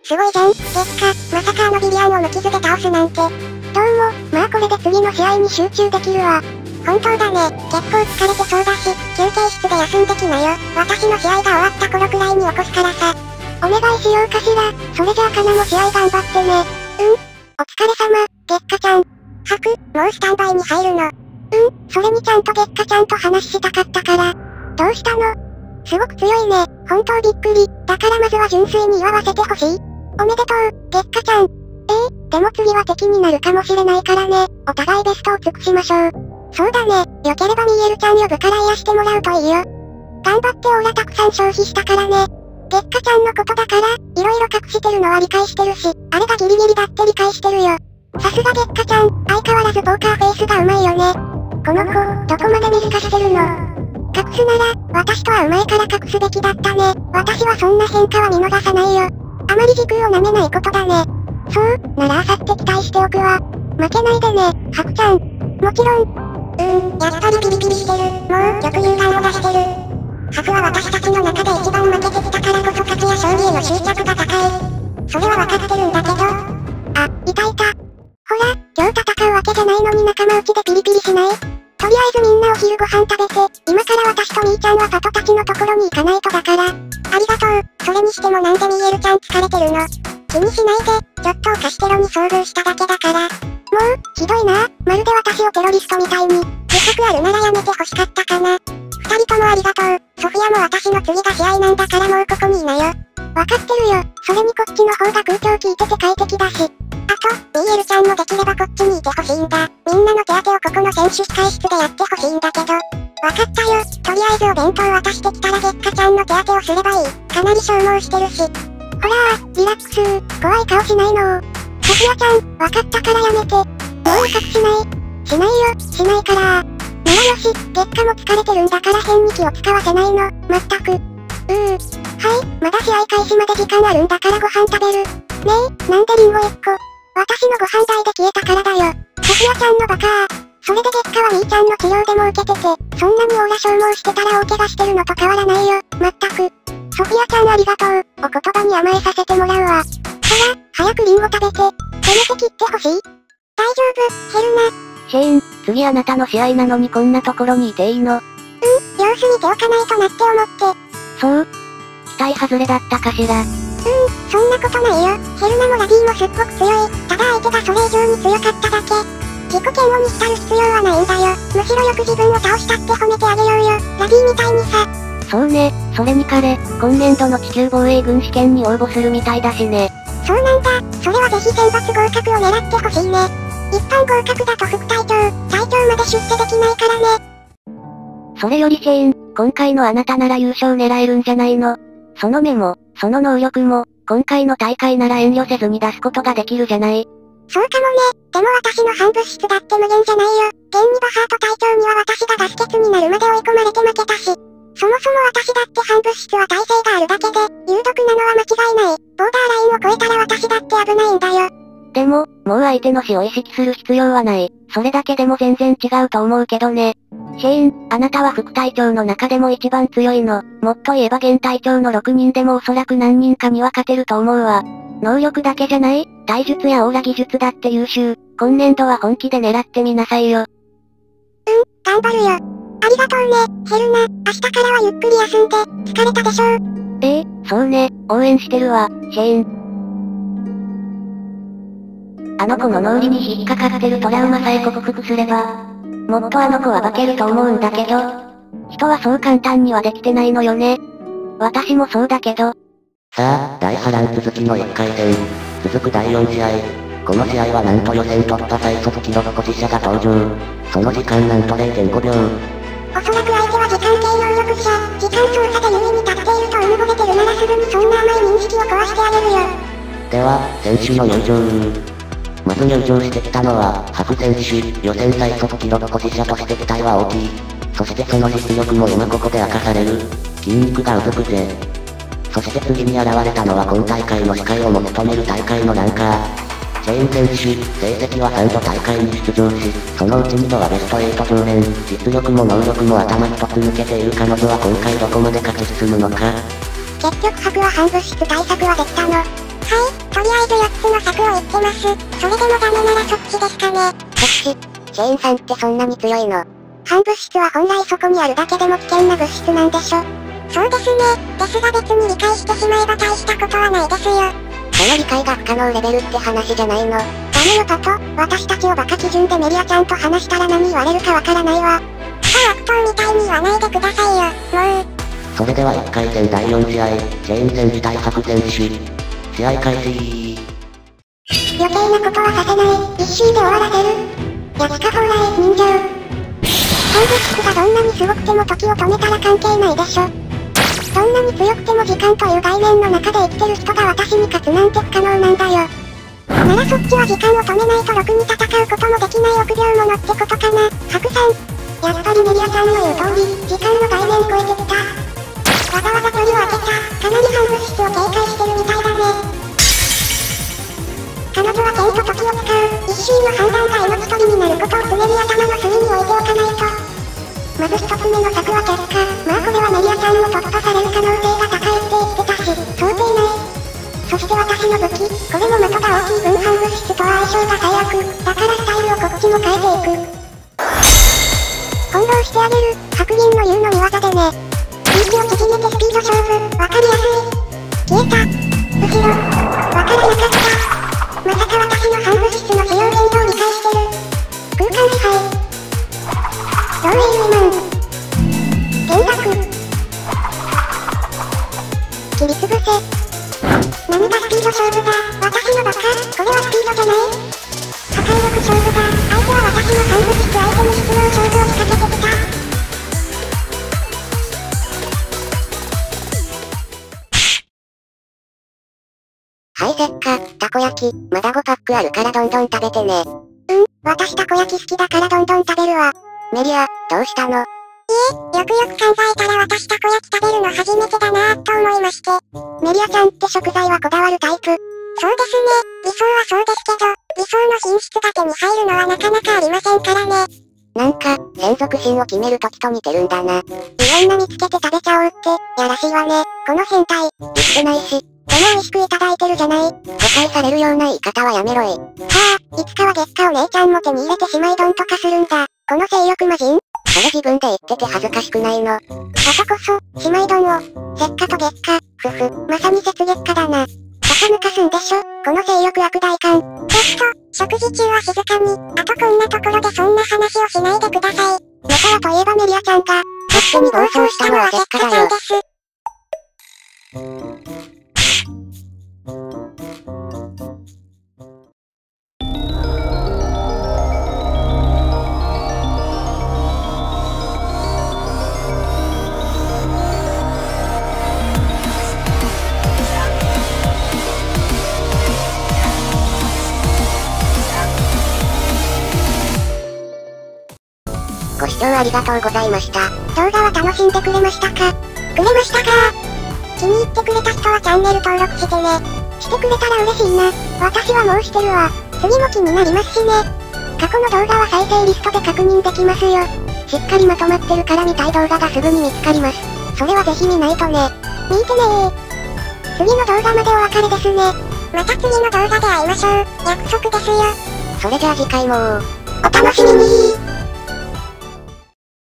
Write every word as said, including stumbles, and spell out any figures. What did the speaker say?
すごいじゃん、月下。まさかあのビビアンを無傷で倒すなんて。どうも、まあこれで次の試合に集中できるわ。本当だね、結構疲れてそうだし、休憩室で休んできなよ。私の試合が終わった頃くらいに起こすからさ。お願いしようかしら。それじゃあかなも試合頑張ってね。うん。お疲れ様、月下ちゃん。はく、もうスタンバイに入るの。うん、それにちゃんと月下ちゃんと話したかったから。どうしたの？すごく強いね。本当びっくり。だからまずは純粋に祝わせてほしい。おめでとう、月下ちゃん。ええ、でも次は敵になるかもしれないからね。お互いベストを尽くしましょう。そうだね。よければミエルちゃん呼ぶから癒してもらうといいよ。頑張ってオーラたくさん消費したからね。月下ちゃんのことだから、いろいろ隠してるのは理解してるし、あれがギリギリだって理解してるよ。さすが月下ちゃん、相変わらずポーカーフェイスがうまいよね。この子、どこまで見透かしてるの？隠すなら、私とはうまいから隠すべきだったね。私はそんな変化は見逃さないよ。あまり時空を舐めないことだね。そう、ならあさって期待しておくわ。負けないでね、ハクちゃん。もちろん。うーん、やっぱりピリピリしてる。もう、よく勇敢を出してる。ハクは私たちの中で一番負けてきたからこそ勝ちや勝利への執着が高い。それは分かってるんだけど。あ、いたいた。ほら、今日戦うわけじゃないのに仲間内でピリピリしない？とりあえずみんなお昼ご飯食べて、今から私とみーちゃんはパトたちのところに行かないとだから。ありがとう。それにしてもなんでミエルちゃん疲れてるの？気にしないで、ちょっとお菓子テロに遭遇しただけだから。もう、ひどいな。まるで私をテロリストみたいに。自覚あるならやめて欲しかったかな。二人ともありがとう。ソフィアも私の次が試合なんだからもうここにいなよ。わかってるよ。それにこっちの方が空調効いてて快適だし。あと、ミーエルちゃんもできればこっちにいてほしいんだ。みんなの手当てをここの選手控室でやってほしいんだけど。わかったよ。とりあえずお弁当渡してきたら月下ちゃんの手当てをすればいい。かなり消耗してるし。ほらー、リラックス。怖い顔しないの。ソフィアちゃん、わかったからやめて。もう威嚇しない。しないよ、しないからー。ならよし、月下も疲れてるんだから変に気を使わせないの。まったく。うー。はい、まだ試合開始まで時間あるんだからご飯食べる。ねえ、なんでリンゴいっこ。私のご飯代で消えたからだよ。ソフィアちゃんのバカー。それで月下はみーちゃんの治療でも受けてて、そんなにオーラ消耗してたら大怪我してるのと変わらないよ。まったく。ソフィアちゃんありがとう。お言葉に甘えさせてもらうわ。ほら、早くリンゴ食べて。せめて切ってほしい？大丈夫、ヘルナ。 シェーン、次あなたの試合なのにこんなところにいていいの？ うん、様子見ておかないとなって思って。 そう？期待外れだったかしら。 うーん、そんなことないよ。ヘルナもラビーもすっごく強い。ただ相手がそれ以上に強かっただけ。自己嫌悪に浸る必要はないんだよ。むしろよく自分を倒したって褒めてあげようよ。ラビーみたいにさ。 そうね、それに彼、今年度の地球防衛軍試験に応募するみたいだしね。 そうなんだ。それはぜひ選抜合格を狙ってほしいね。一般合格だと副隊長、隊長まで出世できないからね。 それよりシェーン、今回のあなたなら優勝狙えるんじゃないの？その目も、その能力も、今回の大会なら遠慮せずに出すことができるじゃない。 そうかもね。でも私の反物質だって無限じゃないよ。現にバハート隊長には私がガス欠になるまで追い込まれて負けたし。そもそも私だって反物質は耐性があるだけで、有毒なのは間違いない。ボーダーラインを超えたら私だって危ないんだよ。 でも、もう相手の死を意識する必要はない。それだけでも全然違うと思うけどね。シェーン、あなたは副隊長の中でも一番強いの。もっと言えば現隊長のろくにんでもおそらく何人かには勝てると思うわ。能力だけじゃない？体術やオーラ技術だって優秀。今年度は本気で狙ってみなさいよ。 うん、頑張るよ。ありがとうね、ヘルナ。明日からはゆっくり休んで、疲れたでしょう。 ええ、そうね、応援してるわ、シェーン。あの子の脳裏に引っかかってるトラウマさえ克服すれば、もっとあの子は化けると思うんだけど、人はそう簡単にはできてないのよね。私もそうだけど。 さあ、第波乱続きのいっかい戦。続くだいよん試合。この試合はなんと予選突破最速記録保持者が登場。その時間なんと れいてんごびょう。 おそらく相手は時間系能力者、時間操作で優位に立っているとうぬぼれてるならすぐにそんな甘い認識を壊してあげるよ。 では、選手の入場。まず入場してきたのは、ハフ選手、予選最速記録保持者として期待は大きい。そしてその実力も今ここで明かされる。筋肉がうずくぜ。そして次に現れたのは今大会の司会をも務める大会のランカー。シェーン選手、成績はさんど大会に出場し、そのうちにどはベストエイト常連、実力も能力も頭一つ抜けている彼女は今回どこまで勝ち進むのか。 結局ハクは反物質対策はできたの。 とりあえずよっつの策を言ってます。それでもダメならそっちですかね。 そっち。シェーンさんってそんなに強いの？ 反物質は本来そこにあるだけでも危険な物質なんでしょ。そうですね。ですが別に理解してしまえば大したことはないですよ。 その理解が不可能レベルって話じゃないの？ ダメよパト、私たちをバカ基準でメリアちゃんと話したら何言われるかわからないわ。そう悪党みたいに言わないでくださいよ、もう。 それではいっかい戦だいよん試合、チェーン戦士対白戦士。試合開始。 余計なことはさせない、一周で終わらせる。やしかほらへ、忍者。反物質がどんなにすごくても時を止めたら関係ないでしょ。どんなに強くても時間という概念の中で生きてる人が私に勝つなんて不可能なんだよ。ならそっちは時間を止めないとろくに戦うこともできない臆病者ってことかな、白さん。やっぱりメリアちゃんの言う通り、時間の概念超えてきた。わざわざ距離を空けた、かなり反物質を警戒してるみたいだね。彼女は剣と時を使う、一瞬の判断が命取りになることを常に頭の隅に置いておかないと。まず一つ目の策は却下。まあこれはメリアちゃんも突破される可能性が高いって言ってたし、想定内。そして私の武器、これも的が大きい分反物質とは相性が最悪。だからスタイルをこっちも変えていく。翻弄してあげる、白銀の言うのに技でね。息を縮めてスピード勝負、わかりやすい。消えた。後ろ、わからなかった。まさか私の反物質の使用限度を理解してる。空間支配。ローエイウマン。転落。切りつぶせ。何がスピード勝負だ。私のバカ、これはスピードじゃない。破壊力勝負だ。相手は私の反物質相手に質の勝負を仕掛けてきた。 はいせっか、たこ焼き、まだごパックあるからどんどん食べてね。 うん、私たこ焼き好きだからどんどん食べるわ。 メリア、どうしたの？ いえ、よくよく考えたら私たこ焼き食べるの初めてだなぁと思いまして。メリアちゃんって食材はこだわるタイプ。そうですね、理想はそうですけど、理想の品質が手に入るのはなかなかありませんからね。 なんか、専属心を決める時と似てるんだな。 いろんな見つけて食べちゃおうって、やらしいわね、この変態。 言ってないし。 でも美味しくいただいてるじゃない。 誤解されるような言い方はやめろい。はあ、いつかは月下を姉ちゃんも手に入れてしまいドンとかするんだ。この性欲魔人。 それ自分で言ってて恥ずかしくないの？ あとこそ、姉妹丼を、石化と月下、ふふ、まさに雪月下だな。バカ抜かすんでしょ、この性欲悪大感。ちょっと、食事中は静かに、あとこんなところでそんな話をしないでください。メカワといえばメリアちゃんが、勝手に暴走したのは石化ちゃんです。 ご視聴ありがとうございました。 動画は楽しんでくれましたか？くれましたか？気に入ってくれた人はチャンネル登録してね。してくれたら嬉しいな。私はもうしてるわ。次も気になりますしね。過去の動画は再生リストで確認できますよ。しっかりまとまってるから見たい動画がすぐに見つかります。それはぜひ見ないとね。見てねー。次の動画までお別れですね。また次の動画で会いましょう。約束ですよ。 それじゃあ次回もお楽しみにー。